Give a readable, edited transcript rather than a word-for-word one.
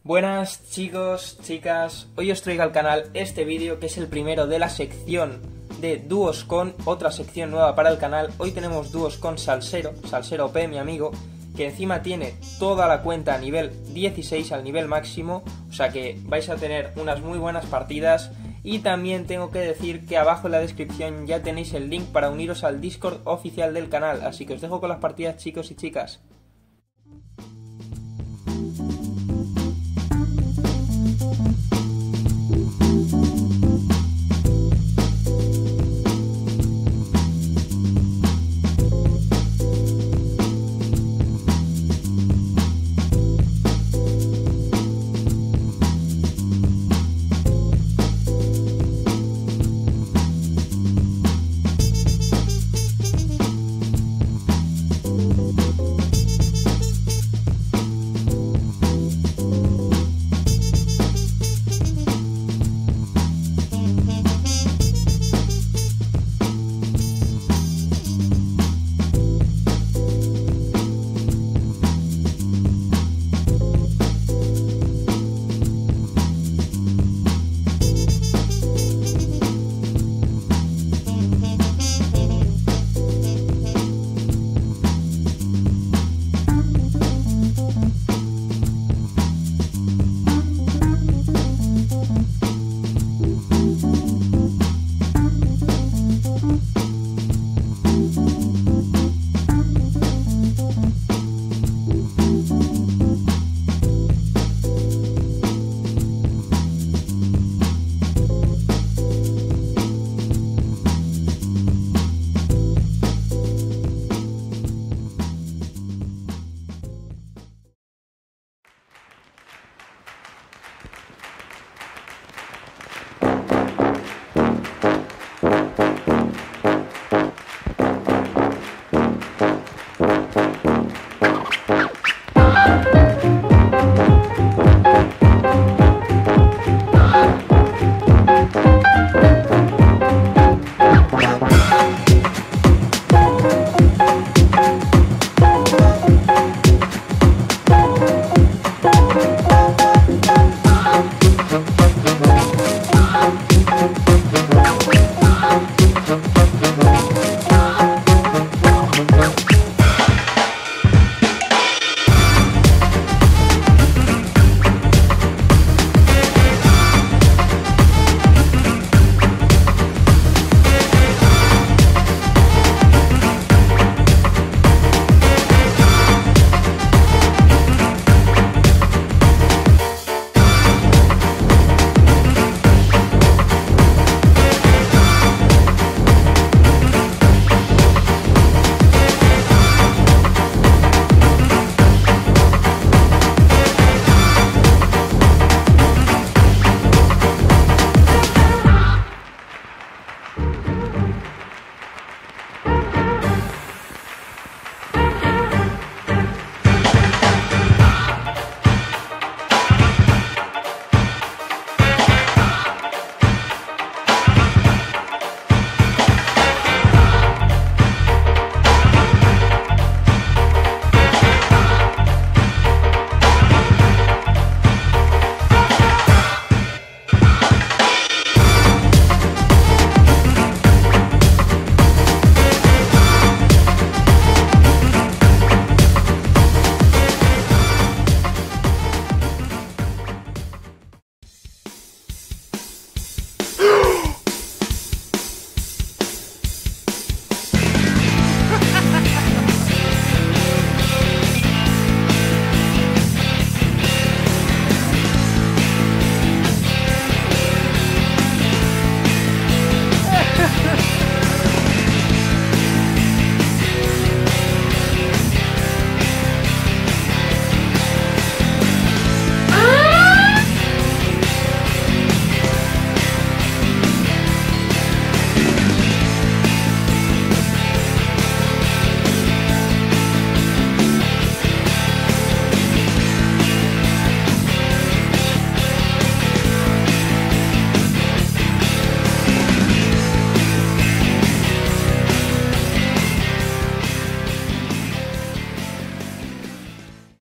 Buenas chicos, chicas, hoy os traigo al canal este vídeo que es el primero de la sección de dúos con, otra sección nueva para el canal. Hoy tenemos dúos con Salsero OP, mi amigo, que encima tiene toda la cuenta a nivel 16, al nivel máximo, o sea que vais a tener unas muy buenas partidas. Y también tengo que decir que abajo en la descripción ya tenéis el link para uniros al Discord oficial del canal, así que os dejo con las partidas, chicos y chicas.